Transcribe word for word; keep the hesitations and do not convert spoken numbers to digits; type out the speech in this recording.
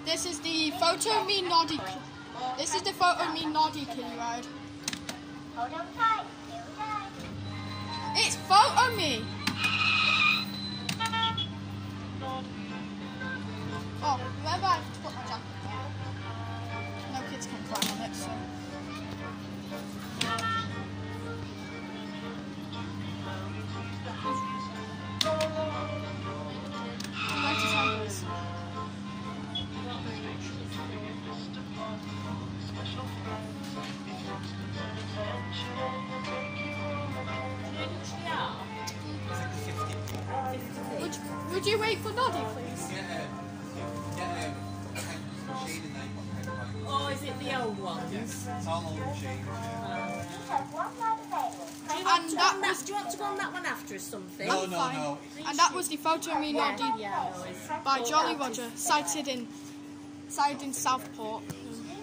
This is the photo of me Noddy. This is the photo of me Noddy Kiddie ride. Hold on tight. Here we go. It's photo me. Oh, remember I have to put my jacket down. No kids can climb on it, so. Right as handles. Would, would you wait for Noddy, please? Oh, is it the old ones? Yes, it's all old machines. You have one ride available. Do you, And want to that on that, was- do you want to go on that one after or something? No, I'm no, fine. no. And that was the photo of me Yeah, Noddy yeah, I know, it's- by Jolly Roger, sighted in, sighted in Southport.